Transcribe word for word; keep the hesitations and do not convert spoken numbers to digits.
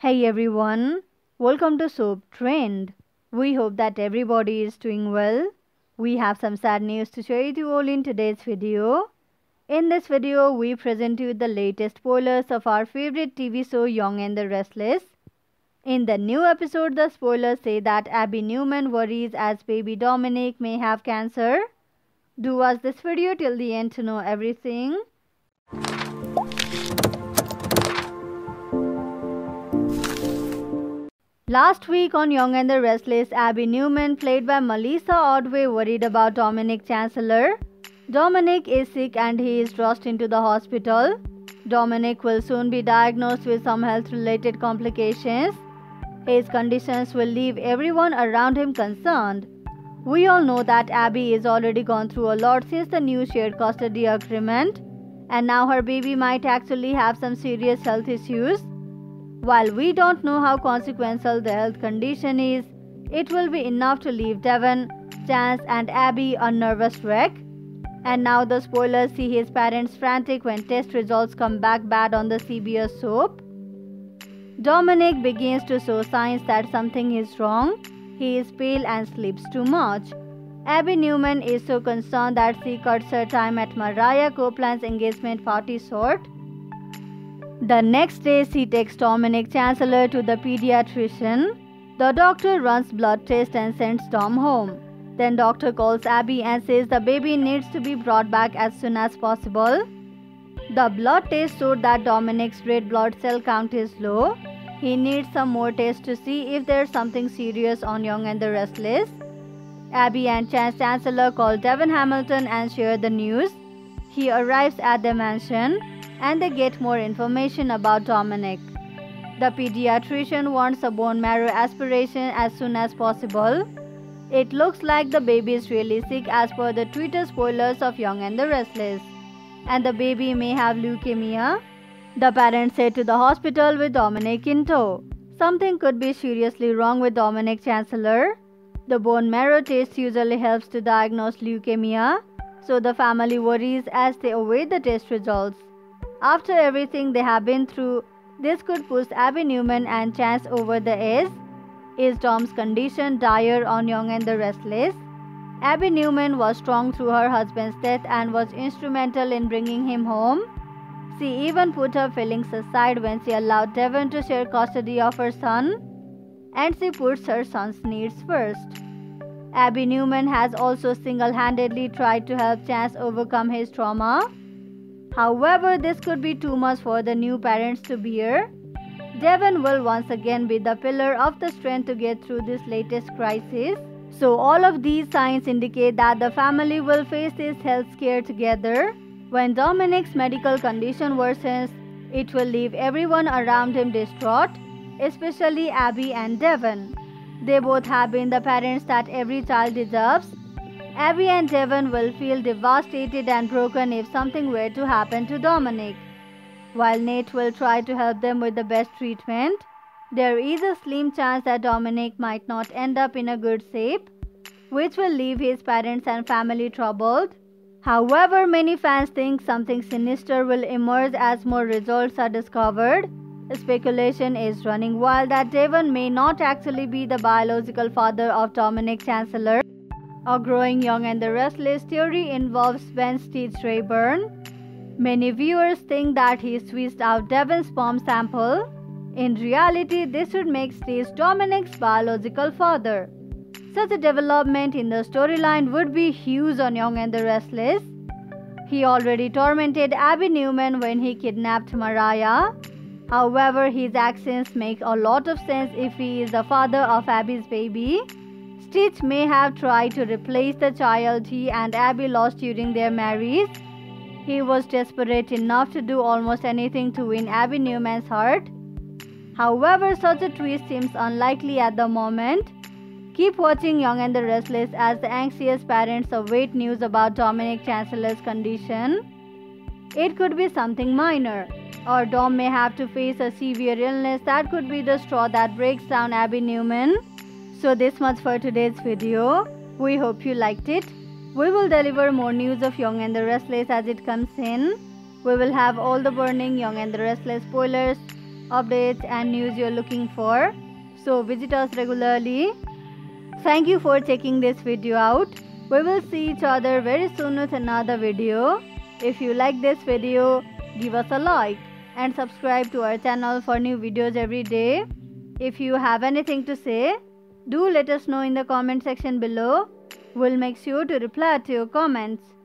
Hey everyone, welcome to Soap Trend. We hope that everybody is doing well. We have some sad news to share with you all in today's video. In this video, we present you the latest spoilers of our favorite T V show Young and the Restless. In the new episode, the spoilers say that Abby Newman worries as baby Dominic may have cancer. Do watch this video till the end to know everything. Last week on Young and the Restless, Abby Newman, played by Melissa Ordway, worried about Dominic Chancellor. Dominic is sick and he is rushed into the hospital. Dominic will soon be diagnosed with some health-related complications. His conditions will leave everyone around him concerned. We all know that Abby is already gone through a lot since the new shared custody agreement, and now her baby might actually have some serious health issues. While we don't know how consequential the health condition is, it will be enough to leave Devon, Chance and Abby a nervous wreck. And now the spoilers see his parents frantic when test results come back bad on the C B S soap. Dominic begins to show signs that something is wrong. He is pale and sleeps too much. Abby Newman is so concerned that she cuts her time at Mariah Copeland's engagement party short. The next day, she takes Dominic Chancellor to the pediatrician. The doctor runs blood tests and sends Dom home. Then doctor calls Abby and says the baby needs to be brought back as soon as possible. The blood test showed that Dominic's red blood cell count is low. He needs some more tests to see if there's something serious on Young and the Restless. Abby and Chance Chancellor call Devon Hamilton and share the news. He arrives at the mansion and they get more information about Dominic. The pediatrician wants a bone marrow aspiration as soon as possible. It looks like the baby is really sick as per the Twitter spoilers of Young and the Restless, and the baby may have leukemia. The parents head to the hospital with Dominic in tow. Something could be seriously wrong with Dominic Chancellor. The bone marrow test usually helps to diagnose leukemia, so the family worries as they await the test results. After everything they have been through, this could push Abby Newman and Chance over the edge. Is Dom's condition dire on Young and the Restless? Abby Newman was strong through her husband's death and was instrumental in bringing him home. She even put her feelings aside when she allowed Devon to share custody of her son, and she puts her son's needs first. Abby Newman has also single-handedly tried to help Chance overcome his trauma. However, this could be too much for the new parents to bear. Devon will once again be the pillar of the strength to get through this latest crisis. So all of these signs indicate that the family will face this health scare together. When Dominic's medical condition worsens, it will leave everyone around him distraught, especially Abby and Devon. They both have been the parents that every child deserves. Abby and Devon will feel devastated and broken if something were to happen to Dominic. While Nate will try to help them with the best treatment, there is a slim chance that Dominic might not end up in a good shape, which will leave his parents and family troubled. However, many fans think something sinister will emerge as more results are discovered. Speculation is running wild that Devon may not actually be the biological father of Dominic Chancellor. A growing Young and the Restless theory involves Ben Stitch Rayburn. Many viewers think that he switched out Devon's sperm sample. In reality, this would make Stitch Dominic's biological father. Such a development in the storyline would be huge on Young and the Restless. He already tormented Abby Newman when he kidnapped Mariah. However, his actions make a lot of sense if he is the father of Abby's baby. Stitch may have tried to replace the child he and Abby lost during their marriage. He was desperate enough to do almost anything to win Abby Newman's heart. However, such a twist seems unlikely at the moment. Keep watching Young and the Restless as the anxious parents await news about Dominic Chancellor's condition. It could be something minor, or Dom may have to face a severe illness that could be the straw that breaks down Abby Newman. So this much for today's video. We hope you liked it. We will deliver more news of Young and the Restless as it comes in. We will have all the burning Young and the Restless spoilers updates and news you're looking for. So visit us regularly. Thank you for checking this video out. We will see each other very soon with another video. If you like this video, give us a like and subscribe to our channel for new videos every day. If you have anything to say, do let us know in the comment section below. We'll make sure to reply to your comments.